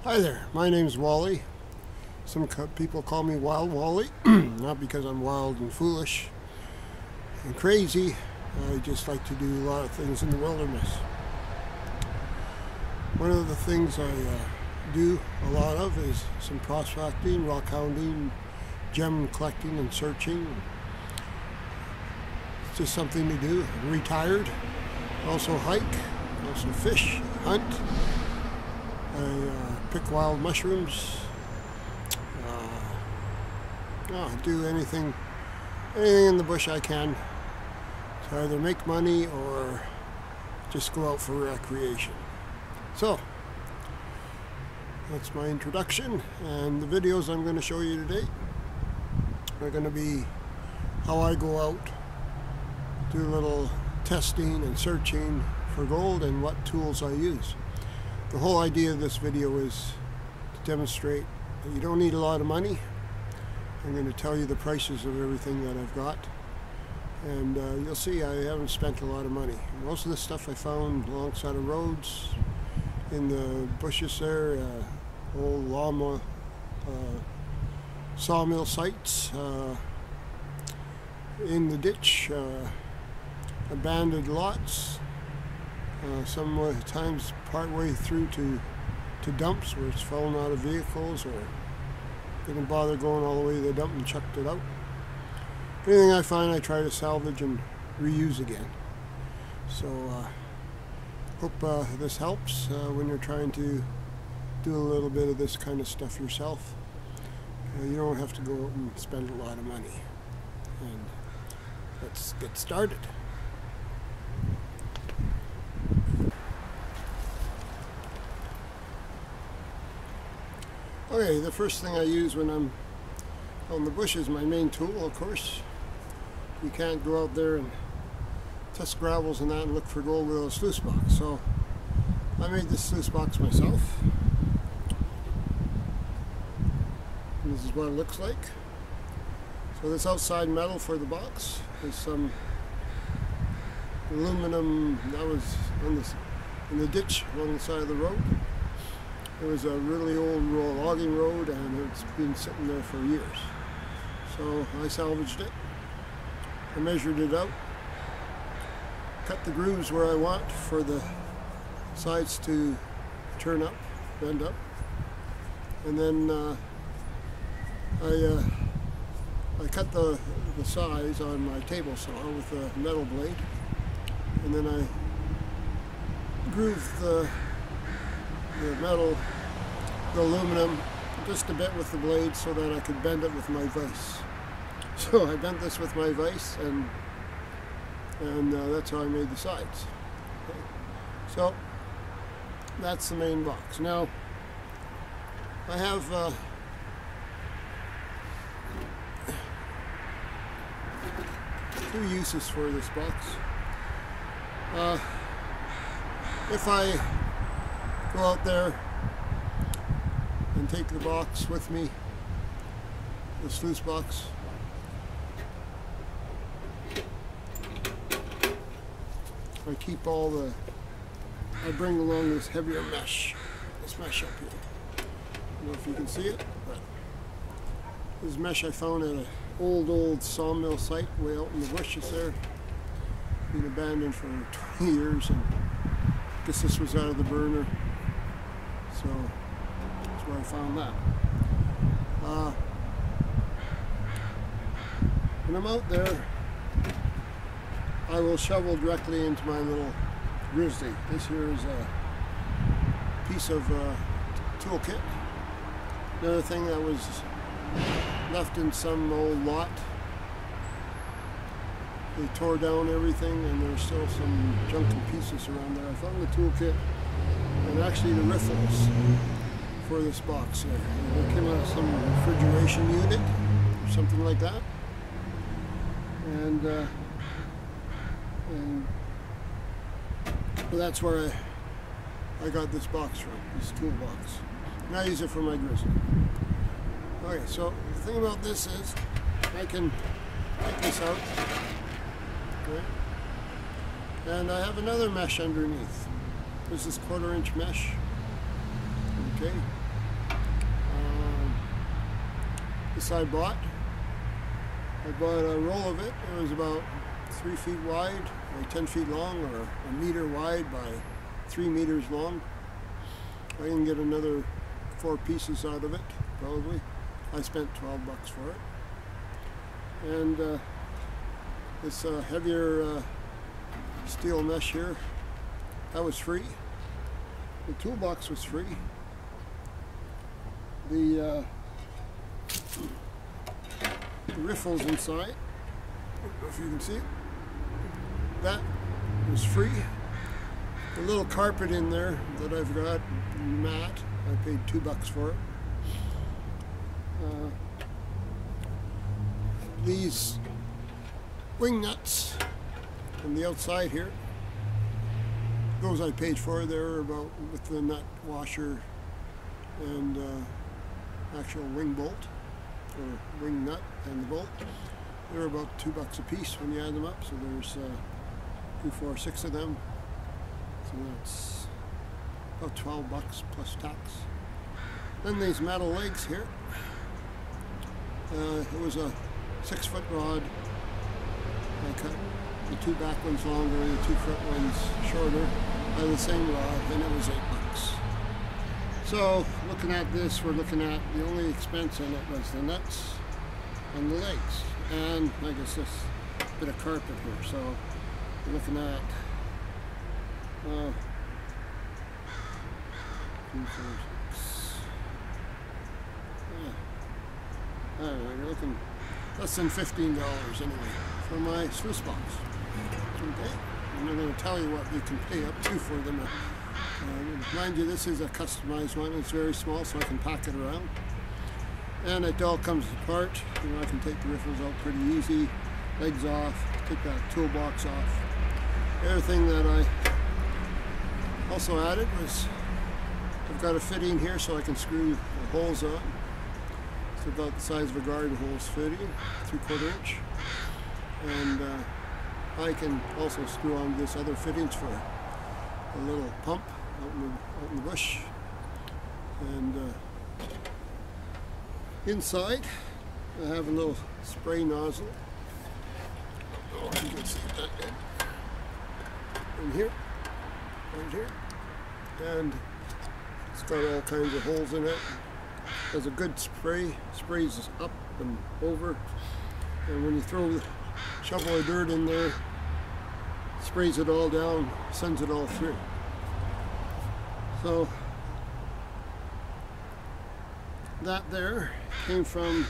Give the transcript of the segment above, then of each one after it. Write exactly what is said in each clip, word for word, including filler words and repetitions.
Hi there, my name's Wally. Some people call me Wild Wally, not because I'm wild and foolish and crazy. I just like to do a lot of things in the wilderness. One of the things I uh, do a lot of is some prospecting, rock hounding, gem collecting and searching. It's just something to do. I'm retired. Also hike, also fish, hunt. I uh, pick wild mushrooms. Uh, oh, do anything, anything in the bush I can to either make money or just go out for recreation. So, that's my introduction, and the videos I'm going to show you today are going to be how I go out, do a little testing and searching for gold, and what tools I use. The whole idea of this video is to demonstrate that you don't need a lot of money. I'm going to tell you the prices of everything that I've got, and uh, you'll see I haven't spent a lot of money. Most of the stuff I found alongside of roads, in the bushes there, uh, old llama uh, sawmill sites, uh, in the ditch, uh, abandoned lots, uh, sometimes part way through to, to dumps where it's fallen out of vehicles or didn't bother going all the way to the dump and chucked it out. Anything I find I try to salvage and reuse again. So uh, hope uh, this helps uh, when you're trying to do a little bit of this kind of stuff yourself. Uh, you don't have to go out and spend a lot of money. And let's get started. Okay, the first thing I use when I'm out in the bush is my main tool, of course. You can't go out there and test gravels and that and look for gold with a sluice box. So I made this sluice box myself. And this is what it looks like. So this outside metal for the box is some aluminum that was on this, in the ditch along the side of the road. It was a really old logging road, and it's been sitting there for years. So I salvaged it. I measured it out, cut the grooves where I want for the sides to turn up, bend up, and then uh, I uh, I cut the the size on my table saw with a metal blade, and then I grooved the the metal, the aluminum, just a bit with the blade so that I could bend it with my vise. So I bent this with my vise, and and uh, that's how I made the sides. Okay. So that's the main box. Now I have uh, two uses for this box. Uh, if I go out there and take the box with me, the sluice box, I keep all the, I bring along this heavier mesh, this mesh up here. I don't know if you can see it, but this mesh I found at an old, old sawmill site way out in the bushes there. Been abandoned for twenty years, and I guess this was out of the burner. So that's where I found that. Uh, when I'm out there, I will shovel directly into my little grizzly. This here is a piece of uh, toolkit. Another thing that was left in some old lot. They tore down everything, and there's still some junky pieces around there. I found the toolkit and actually the riffles for this box here. They came out of some refrigeration unit or something like that. And, uh, and well, that's where I, I got this box from, this toolbox. And I use it for my grizzly. Okay, so the thing about this is I can take this out. Okay. And I have another mesh underneath. This is quarter inch mesh. Okay. This I bought. I bought a roll of it. It was about three feet wide, or ten feet long, or a meter wide by three meters long. I can get another four pieces out of it, probably. I spent twelve bucks for it. And uh, this uh, heavier uh, steel mesh here, that was free. The toolbox was free. The, uh, the riffles inside, I don't know if you can see it, that was free. The little carpet in there that I've got, mat, I paid two bucks for it. Uh, these wing nuts on the outside here, those I paid for. They were about, with the nut washer and uh, actual wing bolt, or wing nut and the bolt, they were about two bucks a piece when you add them up. So there's uh, two, four, six of them. So that's about twelve bucks plus tax. Then these metal legs here. Uh, it was a six foot rod. I cut the two back ones longer and the two front ones shorter by the same rod, and it was eight bucks. So looking at this, we're looking at the only expense in it was the nuts and the legs, and I guess this bit of carpet here. So we're looking at uh, two, four, six. Yeah. I don't know, you're looking less than fifteen dollars anyway for my sluice box. Okay. I'm not going to tell you what you can pay up to for them. Uh, mind you, this is a customized one. It's very small, so I can pack it around. And it all comes apart. You know, I can take the riffles out pretty easy. Legs off, take that toolbox off. The other thing that I also added was I've got a fitting here so I can screw the holes on. It's about the size of a garden hose fitting, three quarter inch. And uh, I can also screw on this other fittings for a little pump out in the, out in the bush. And uh, inside I have a little spray nozzle. Oh, you can see that good. In here, right here. And it's got all kinds of holes in it. Has a good spray, sprays up and over. And when you throw the shovel of dirt in there, sprays it all down, sends it all through. So that there came from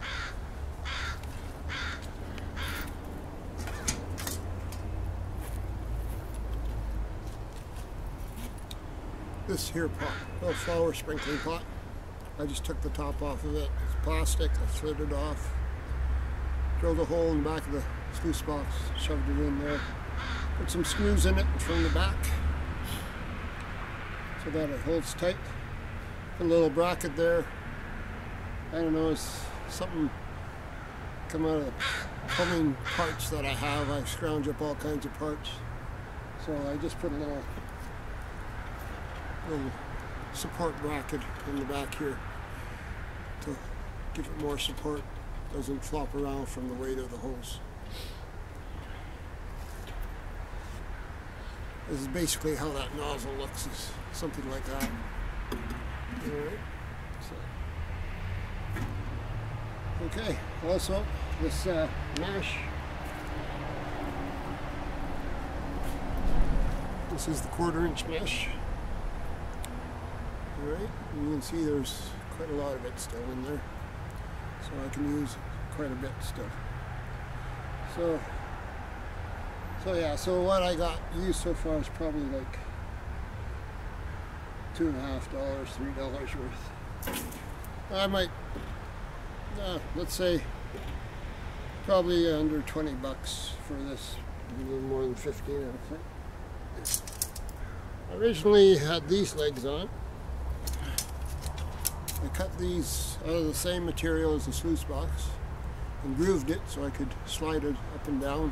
this here pot, a little flower sprinkling pot. I just took the top off of it. It's plastic, I slid it off, drilled a hole in the back of the sluice box, shoved it in there. Put some screws in it from the back so that it holds tight. Put a little bracket there. I don't know, it's something come out of the plumbing parts that I have. I scrounge up all kinds of parts. So I just put a little, little support bracket in the back here to give it more support. Doesn't flop around from the weight of the hose. This is basically how that nozzle looks, is something like that. Alright. So. Okay, also this uh, mesh. This is the quarter inch mesh. Alright, you can see there's quite a lot of it still in there. So I can use quite a bit still. So So yeah, so what I got used so far is probably like two and a half dollars, three dollars worth. I might, uh, let's say, probably under twenty bucks for this, a little more than fifteen, I think. I originally had these legs on. I cut these out of the same material as the sluice box and grooved it so I could slide it up and down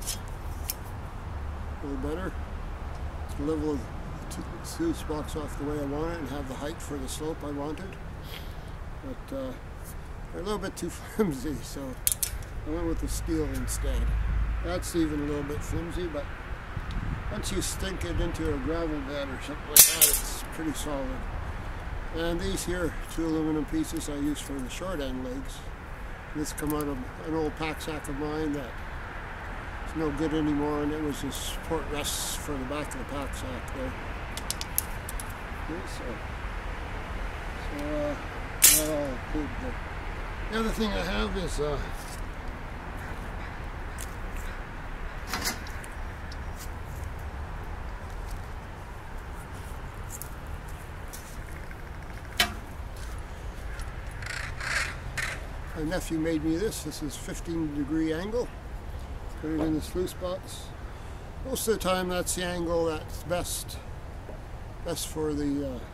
a little better to level the sluice box off the way I want it and have the height for the slope I wanted. But uh, They're a little bit too flimsy, so I went with the steel instead. That's even a little bit flimsy, but once you stink it into a gravel bed or something like that, it's pretty solid. And these here, two aluminum pieces I use for the short end legs. This come out of an old pack sack of mine that is no good anymore, and it was the support rests for the back of the pack sack there. Okay, so, so uh, that all good there. The other thing I have is uh, my nephew made me this. This is fifteen degree angle. Put it in the sluice box. Most of the time that's the angle that's best best for the uh,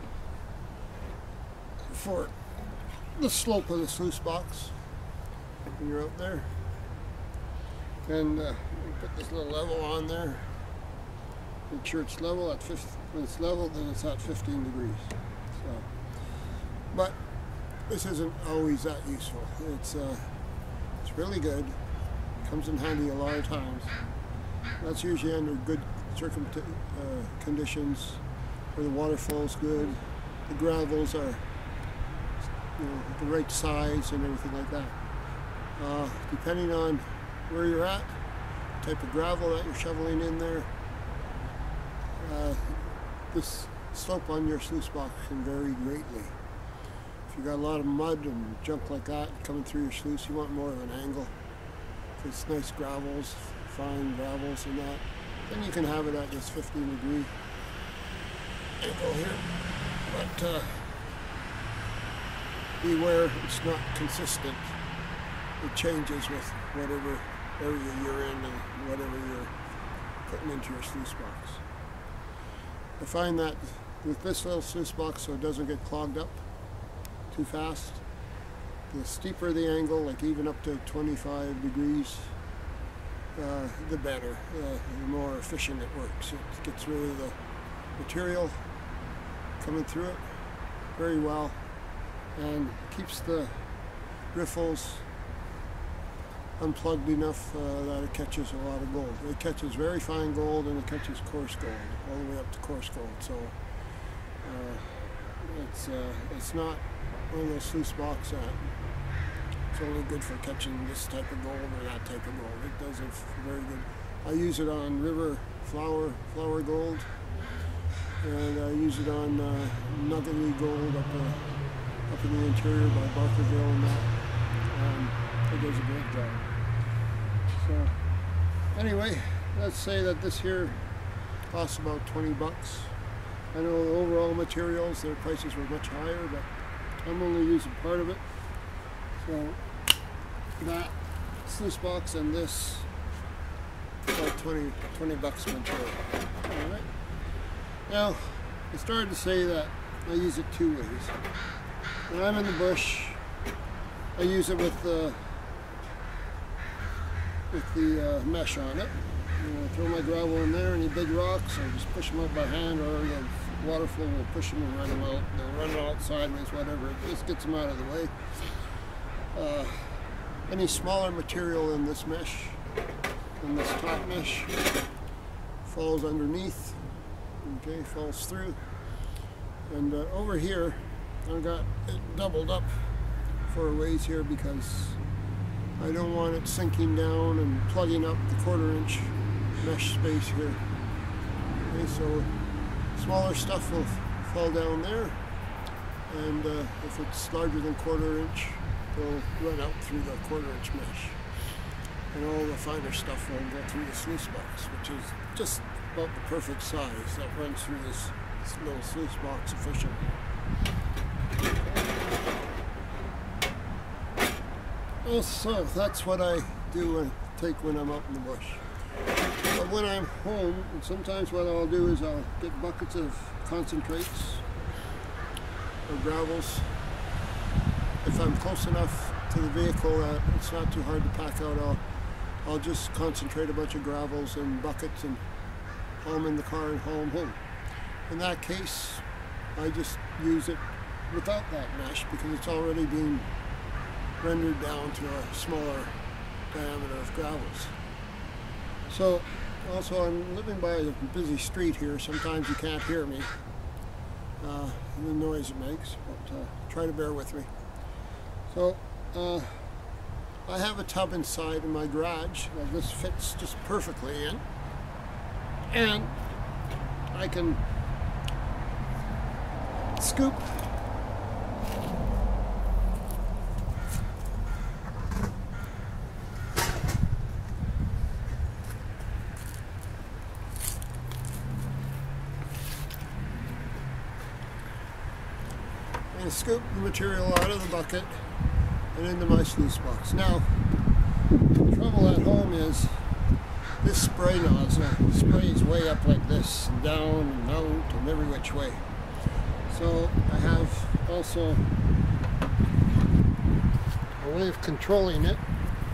for the slope of the sluice box when you're out there. And uh, you put this little level on there. Make sure it's level at fifty. When it's level, then it's at fifteen degrees. So, but this isn't always that useful. It's uh, it's really good. Comes in handy a lot of times. That's usually under good circum uh, conditions, where the water flows good, the gravels are, you know, the right size and everything like that. Uh, depending on where you're at, type of gravel that you're shoveling in there, uh, this slope on your sluice box can vary greatly. If you got a lot of mud and junk like that coming through your sluice, you want more of an angle. If it's nice gravels, fine gravels and that, then you can have it at this fifteen degree angle here. But uh, beware, it's not consistent. It changes with whatever area you're in and whatever you're putting into your sluice box. I find that with this little sluice box, so it doesn't get clogged up too fast, the steeper the angle, like even up to twenty-five degrees, uh, the better, uh, the more efficient it works. It gets rid of the material coming through it very well and keeps the riffles unplugged enough uh, that it catches a lot of gold. It catches very fine gold and it catches coarse gold, all the way up to coarse gold. So uh, it's uh, it's not one of those sluice box that it's only good for catching this type of gold or that type of gold. It does it very good. I use it on river flower flower gold, and I use it on uh, nuggety gold up uh, up in the interior by Barkerville and that. Um, it does a great job. So anyway, let's say that this here costs about twenty bucks. I know the overall materials, their prices were much higher, but I'm only using part of it. So that sluice box and this about twenty, twenty bucks material. All right. Now, I started to say that I use it two ways. When I'm in the bush, I use it with the with the uh, mesh on it. You know, throw my gravel in there, any big rocks, I just push them out by hand, or the water flow will push them and run them out. They'll run out sideways, whatever. It just gets them out of the way. Uh, any smaller material in this mesh, in this top mesh, falls underneath, okay, falls through. And uh, over here, I've got it doubled up for a ways here because I don't want it sinking down and plugging up the quarter inch mesh space here. Okay, so smaller stuff will fall down there, and uh, if it's larger than quarter inch, it'll run out through the quarter inch mesh. And all the finer stuff will go through the sluice box, which is just about the perfect size that runs through this, this little sluice box efficiently. So that's what I do and take when I'm out in the bush. But when I'm home, and sometimes what I'll do is I'll get buckets of concentrates or gravels. If I'm close enough to the vehicle that it's not too hard to pack out, I'll, I'll just concentrate a bunch of gravels in buckets and haul them in the car and haul them home. In that case, I just use it without that mesh because it's already been rendered down to a smaller diameter of gravels. So also I'm living by a busy street here. Sometimes you can't hear me, uh, the noise it makes, but uh, try to bear with me. So uh, I have a tub inside in my garage that this fits just perfectly in, and I can scoop and scoop the material out of the bucket and into my sluice box. Now, the trouble at home is this spray nozzle sprays way up like this, and down and out and every which way. So I have also a way of controlling it.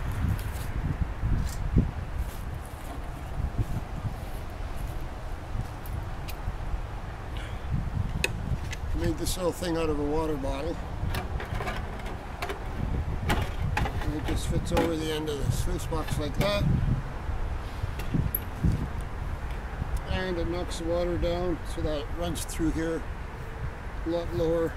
I made this little thing out of a water bottle. And it just fits over the end of the sluice box like that. And it knocks the water down so that it runs through here a lot lower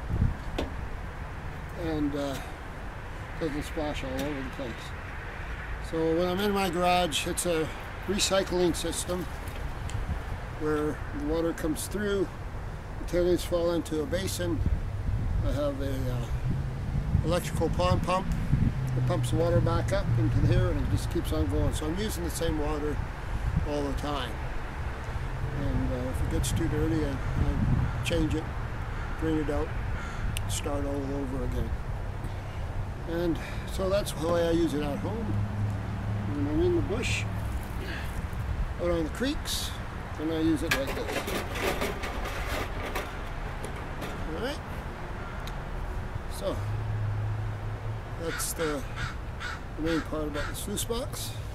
and uh, doesn't splash all over the place. So when I'm in my garage, it's a recycling system where the water comes through, the tailings fall into a basin. I have a uh, electrical pond pump that pumps the water back up into here, and it just keeps on going. So I'm using the same water all the time. And uh, if it gets too dirty, I, I change it, drain it out, start all over again. And so that's the way I use it at home. When I'm in the bush, out on the creeks, and I use it like this. Alright? So, that's the, the main part about the sluice box.